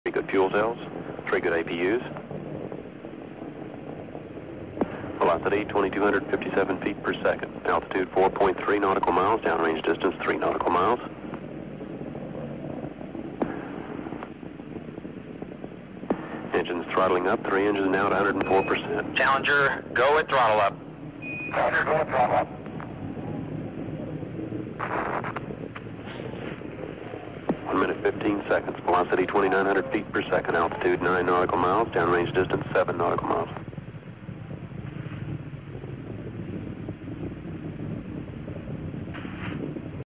Good fuel cells, 3 good APUs. Velocity 2,257 feet per second. Altitude 4.3 nautical miles. Downrange distance 3 nautical miles. Engines throttling up. 3 engines now at 104%. Challenger, go at throttle up. Challenger, go at throttle up. 1 minute 15 seconds. Velocity 2,900 feet per second. Altitude 9 nautical miles. Downrange distance 7 nautical miles.